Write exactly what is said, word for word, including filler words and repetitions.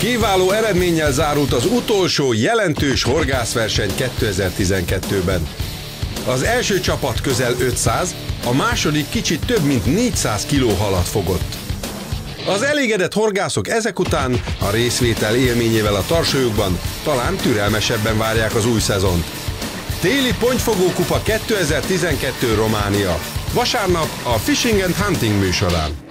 Kiváló eredménnyel zárult az utolsó jelentős horgászverseny kétezer-tizenkettőben. Az első csapat közel ötszáz, a második kicsit több mint négyszáz kiló halat fogott. Az elégedett horgászok ezek után a részvétel élményével a tarsolyukban talán türelmesebben várják az új szezont. Téli pontyfogó kupa kétezer-tizenkettő Románia. Vasárnap a Fishing and Hunting műsorán.